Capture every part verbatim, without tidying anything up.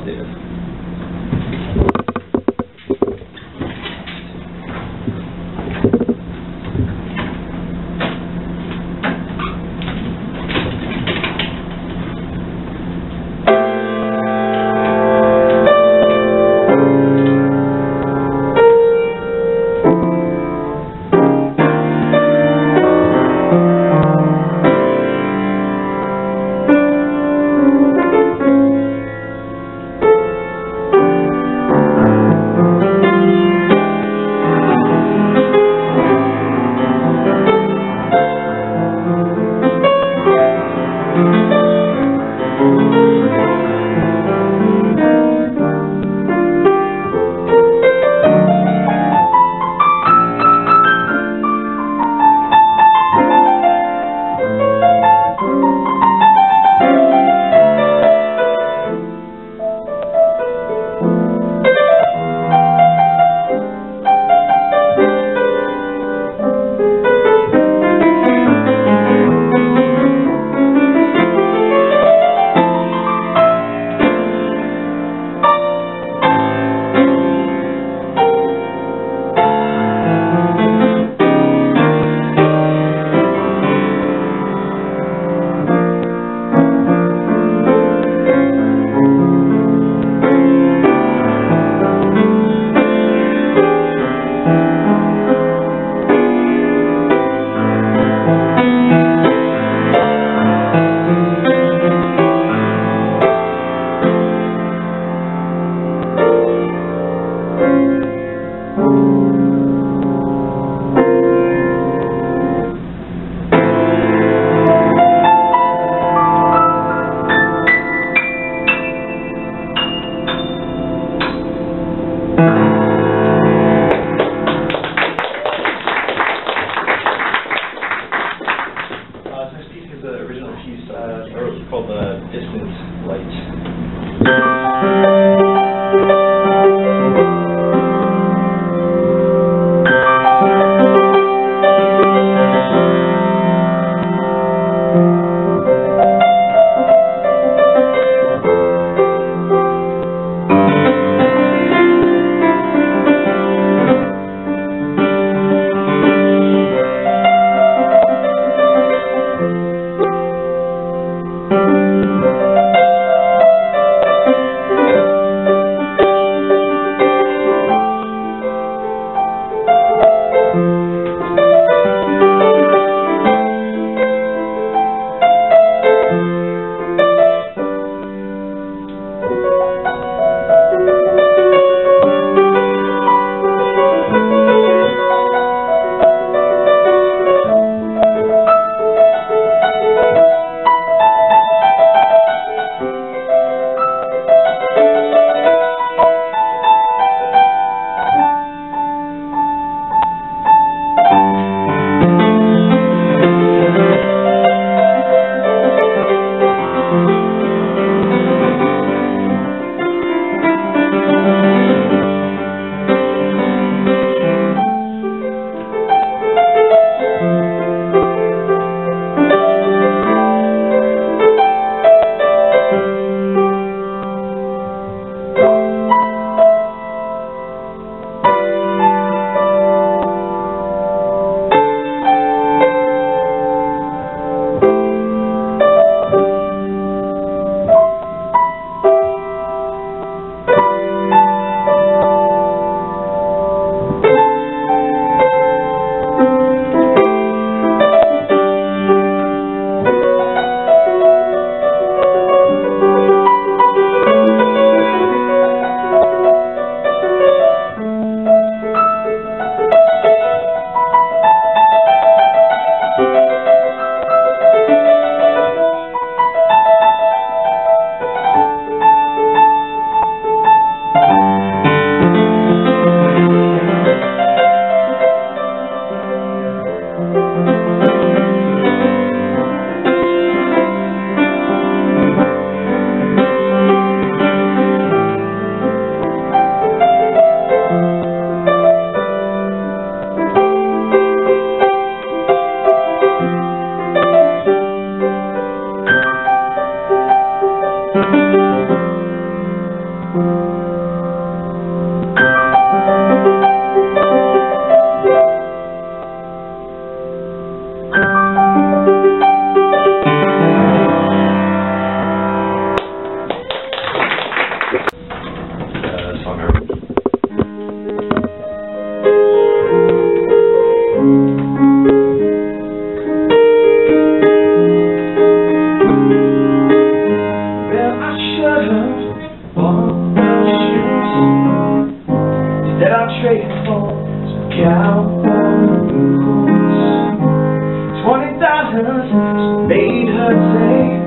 octave.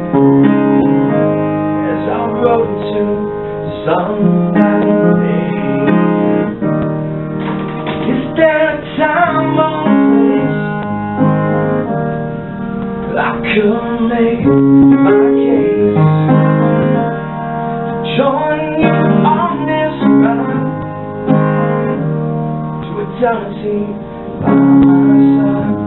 as I rode into Sunday. Is there a time or place I could make my case to join you on this ride to eternity by my side?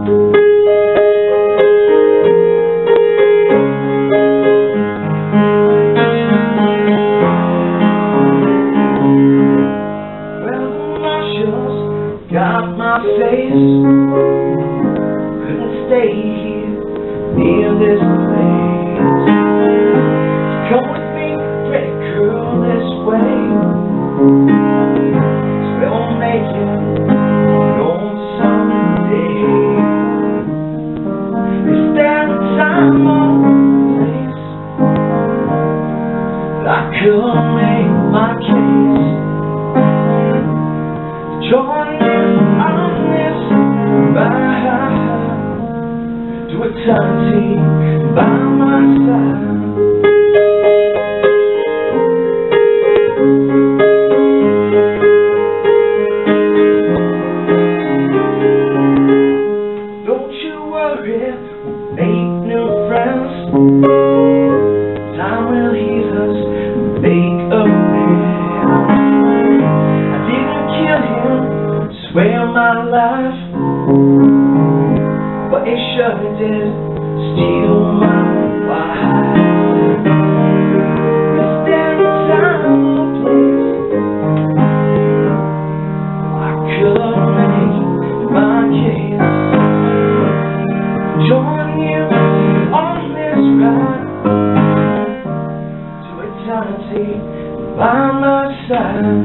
Got my face, couldn't stay here near this place. Come with me, pretty girl, this way. So we'll make it known someday. Is there a time or place that I could make my case? Join you on this ride to eternity by my side. Don't you worry, we'll make new friends. Time will heal us, make amends. I didn't kill him, swear my life, but it sure did steal my wife. Is there a time or place I could make my case? Join you on this ride to eternity by my side.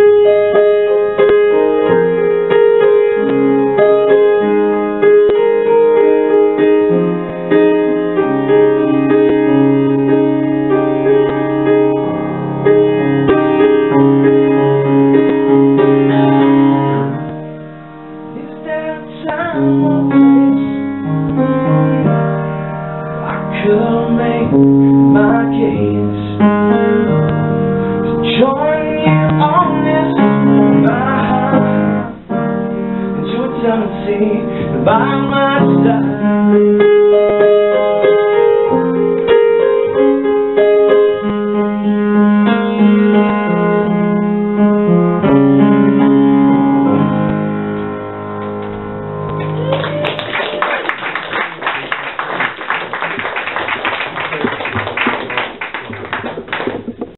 Time or place I could make my case to join you on this ride into eternity by my side.